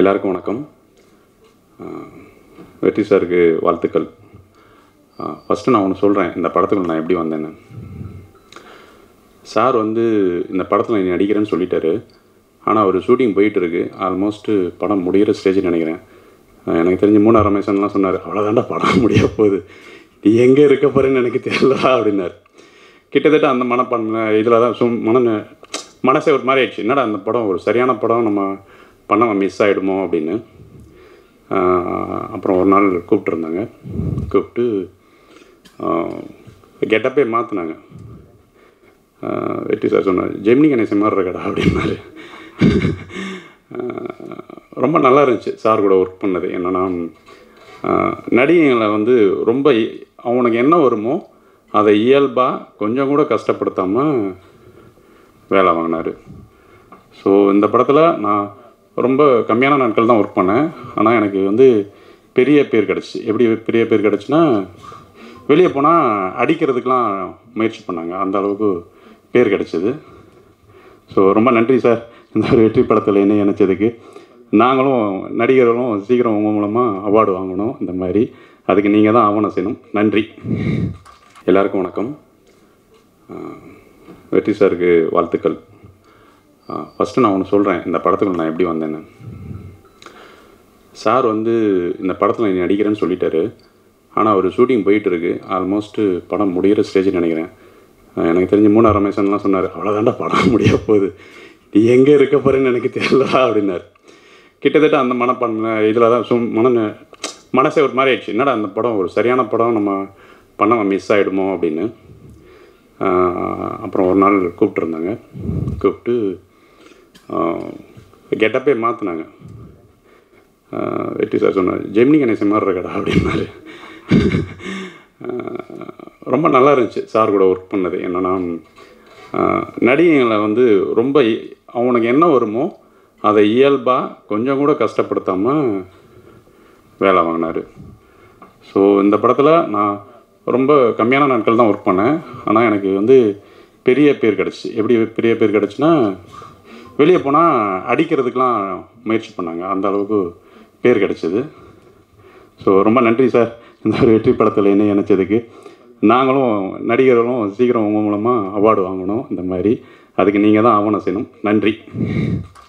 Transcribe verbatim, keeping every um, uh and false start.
எல்லாருக்கும் வணக்கம். வெற்றி சாருக்கு வாழ்த்துக்கள். ஃபஸ்ட்டு நான் ஒன்று சொல்கிறேன், இந்த படத்துக்கு நான் எப்படி வந்தேன்னு. சார் வந்து இந்த படத்தில் நீ நடிக்கிறேன்னு சொல்லிட்டாரு. ஆனால் அவர் ஷூட்டிங் போயிட்டுருக்கு. ஆல்மோஸ்ட்டு படம் முடிகிற ஸ்டேஜ்னு நினைக்கிறேன். எனக்கு தெரிஞ்சு மூணார் ரமேஷன்லாம் சொன்னார், அவ்வளோதாண்டா படம் முடிய போகுது, நீ எங்கே இருக்க போகிறேன்னு எனக்கு தெரியல அப்படின்னார். கிட்டத்தட்ட அந்த மனப்பான்மை இதில் தான் சும் மன மனசே ஒரு மாதிரி ஆயிடுச்சு. என்னடா அந்த படம் ஒரு சரியான படம் நம்ம பண்ண மிஸ் ஆகிடுமோ அப்படின்னு. அப்புறம் ஒரு நாள் கூப்பிட்டுருந்தாங்க. கூப்பிட்டு கெட்டப்பே மாற்றினாங்க. வெற்றி சார் சொன்னார், ஜெமினி கணேசன் மாதிரி இருக்கடா அப்படின்னாரு. ரொம்ப நல்லா இருந்துச்சு சார் கூட ஒர்க் பண்ணது. என்னென்னா நடிகைங்களை வந்து ரொம்ப அவனுக்கு என்ன வருமோ அதை இயல்பாக கொஞ்சம் கூட கஷ்டப்படுத்தாமல் வேலை வாங்கினார். ஸோ இந்த படத்தில் நான் ரொம்ப கம்மியான நாட்கள் தான் ஒர்க் பண்ணேன். ஆனால் எனக்கு வந்து பெரிய பேர் கிடச்சி. எப்படி பெரிய பேர் கிடச்சுன்னா, வெளியே போனால் அடிக்கிறதுக்கெலாம் முயற்சி பண்ணாங்க, அந்த அளவுக்கு பேர் கிடச்சிது. ஸோ ரொம்ப நன்றி சார், இந்த ஒரு வெற்றி படத்தில் என்ன நினச்சதுக்கு. நாங்களும் நடிகர்களும் சீக்கிரம் உங்கள் மூலமாக அவார்டு வாங்கணும். இந்த மாதிரி அதுக்கு நீங்கள் தான் ஆவணம் செய்யணும். நன்றி. எல்லாருக்கும் வணக்கம். வெற்றி சாருக்கு வாழ்த்துக்கள். ஃபஸ்ட்டு நான் ஒன்று சொல்கிறேன், இந்த படத்துக்கு நான் எப்படி வந்தேன்னு. சார் வந்து இந்த படத்தில் நீ நடிக்கிறேன்னு சொல்லிட்டாரு. ஆனால் அவர் ஷூட்டிங் போயிட்டுருக்கு. ஆல்மோஸ்ட்டு படம் முடிகிற ஸ்டேஜ்னு நினைக்கிறேன். எனக்கு தெரிஞ்சு மூணார் ரமேஷன்லாம் சொன்னார், அவ்வளோதாண்டா படம் முடிய போகுது, நீ எங்கே இருக்க போகிறேன்னு எனக்கு தெரியல அப்படின்னார். கிட்டத்தட்ட அந்த மனப்பான்மை இதில் தான் சும் மன மனசே ஒரு மாதிரி ஆயிடுச்சு. என்னடா அந்த படம் ஒரு சரியான படம் நம்ம பண்ண மிஸ் ஆகிடுமோ அப்படின்னு. அப்புறம் ஒரு நாள் கூப்பிட்டுருந்தாங்க. கூப்பிட்டு கெட்டப்பே மாற்றினாங்க. வெற்றி சார் சொன்னார், ஜெமினி கணேசன் மாதிரி இருக்கடா அப்படின்னாரு. ரொம்ப நல்லா இருந்துச்சு சார் கூட ஒர்க் பண்ணது. என்னென்னா நடிகைங்களை வந்து ரொம்ப அவனுக்கு என்ன வருமோ அதை இயல்பாக கொஞ்சம் கூட கஷ்டப்படுத்தாமல் வேலை வாங்கினார். ஸோ இந்த படத்தில் நான் ரொம்ப கம்மியான நாட்கள் தான் ஒர்க் பண்ணேன். ஆனால் எனக்கு வந்து பெரிய பேர் கிடச்சி. எப்படி பெரிய பேர் கிடச்சுன்னா, வெளியே போனால் அடிக்கிறதுக்கெலாம் முயற்சி பண்ணாங்க, அந்த அளவுக்கு பேர் கிடச்சிது. ஸோ ரொம்ப நன்றி சார், இந்த ஒரு வெற்றி படத்தில் என்ன நினச்சதுக்கு. நாங்களும் நடிகர்களும் சீக்கிரம் உங்கள் மூலமாக அவார்டு வாங்கணும். இந்த மாதிரி அதுக்கு நீங்கள் தான் ஆவணம் செய்யணும். நன்றி.